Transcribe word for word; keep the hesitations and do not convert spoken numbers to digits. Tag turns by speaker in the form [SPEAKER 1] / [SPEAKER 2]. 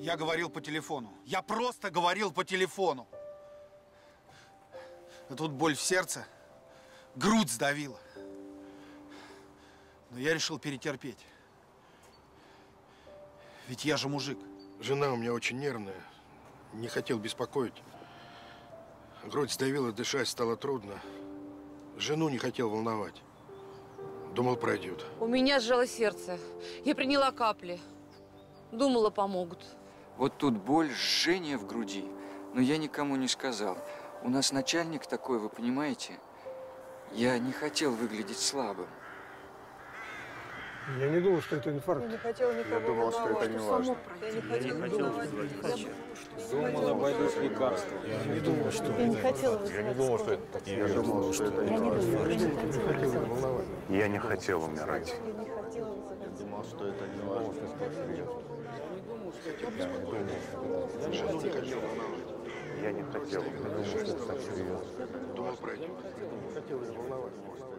[SPEAKER 1] Я говорил по телефону. Я просто говорил по телефону. А тут боль в сердце, грудь сдавила. Но я решил перетерпеть. Ведь я же мужик.
[SPEAKER 2] Жена у меня очень нервная. Не хотел беспокоить. Грудь сдавила, дышать стало трудно. Жену не хотел волновать. Думал, пройдет.
[SPEAKER 3] У меня сжало сердце. Я приняла капли. Думала, помогут.
[SPEAKER 4] Вот тут боль, жжение в груди. Но я никому не сказал. У нас начальник такой, вы понимаете? Я не хотел выглядеть слабым.
[SPEAKER 5] Я не думал, что это инфаркт.
[SPEAKER 6] Я не хотела никого
[SPEAKER 7] Я думал, что это не важно.
[SPEAKER 6] Я не хотела волновать.
[SPEAKER 7] Думал, обойдусь лекарством.
[SPEAKER 5] Я не думал, что
[SPEAKER 6] Я не хотела
[SPEAKER 7] Я не думал, что это так. Я думал, что это не важно.
[SPEAKER 2] Я не хотел умирать.
[SPEAKER 6] Я не хотела
[SPEAKER 7] Я думал, что это не важно.
[SPEAKER 2] Жену не хотел волновать.
[SPEAKER 7] Я не хотел умирать.
[SPEAKER 2] Думал, пройдет. Не хотел ее волновать.